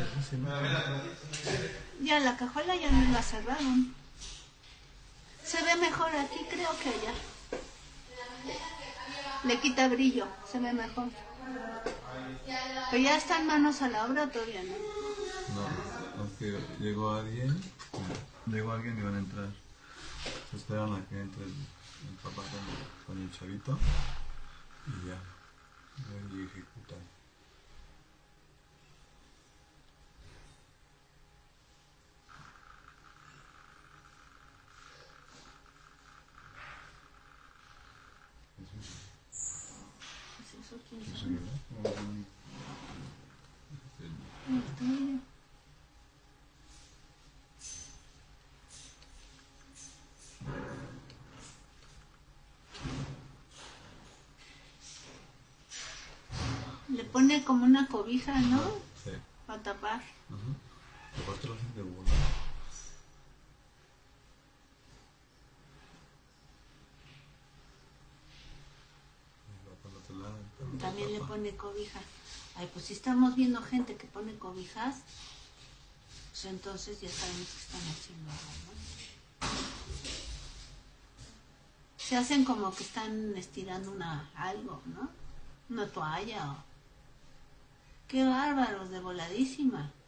Sí, no. Ya la cajuela ya no la cerraron. Se ve mejor aquí, creo que allá. Le quita brillo, se ve mejor. Pero ya están manos a la obra o todavía no. No, es que llegó alguien y van a entrar. Esperan a que entre el papá con el chavito y ya. Y ejecutan. Pues eso, quién Sí, sabe. ¿verdad? Está bien. Le pone como una cobija, ¿no? Sí. Para tapar. Aparte lo hacen de bola. También le pone cobija. Ay, pues si estamos viendo gente que pone cobijas, pues entonces ya sabemos que están haciendo algo, ¿no? Se hacen como que están estirando algo, ¿no? Una toalla o... ¡Qué bárbaros! De voladísima.